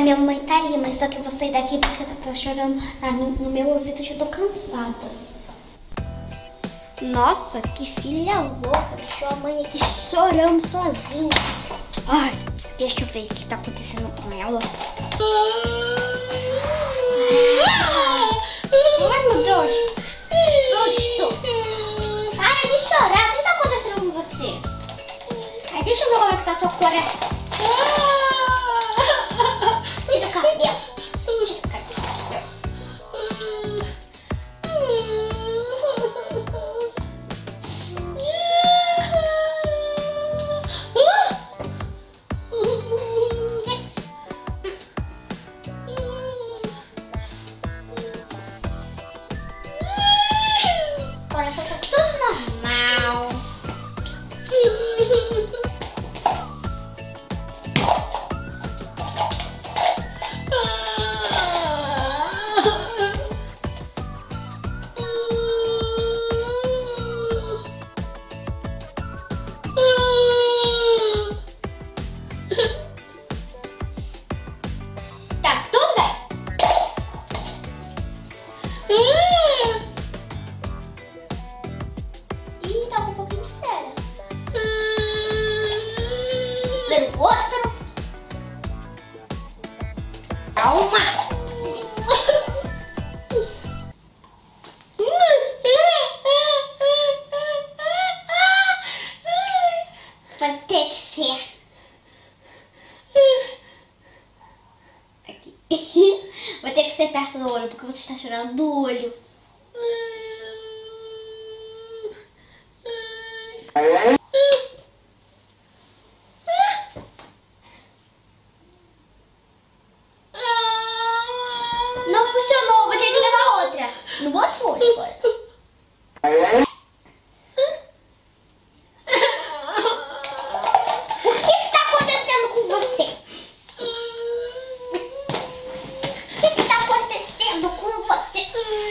minha mãe tá aí, mas só que eu vou sair daqui porque ela tá chorando no meu ouvido, eu tô cansada. Nossa, que filha louca, deixou a mãe aqui chorando sozinha. Ai, deixa eu ver o que tá acontecendo com ela. Ai, meu Deus, susto. Para de chorar, o que tá acontecendo com você? Ai, deixa eu ver como é que tá o seu coração. Tira o cabelo. Tira o cabelo. Agora tá tudo normal. Tá tudo bem. Ih, tá com um pouquinho de cera. Vendo o outro. Calma. Vai ter que ser. Aqui. Vai ter que ser perto do olho, porque você está chorando do olho. Não funcionou, vou ter que levar outra. No outro olho agora. O que tá acontecendo com você? O que tá acontecendo com você?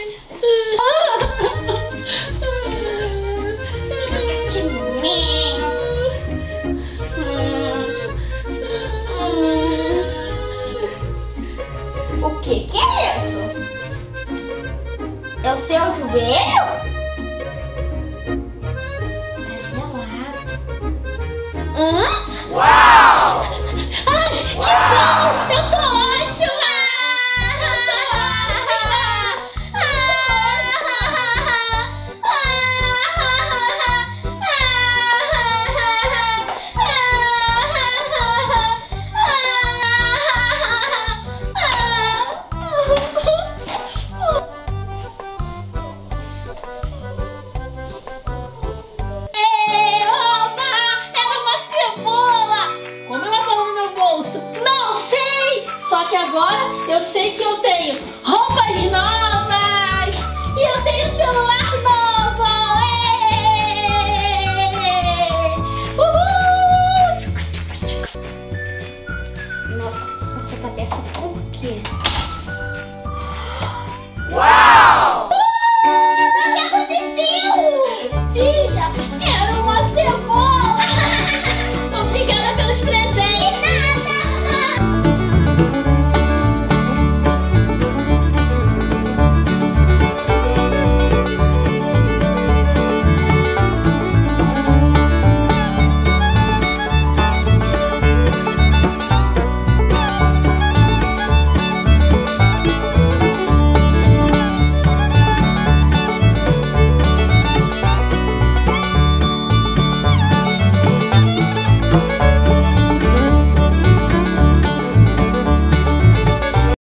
Que medo. O que é isso? É o seu joelho? Tá gelado. Uau!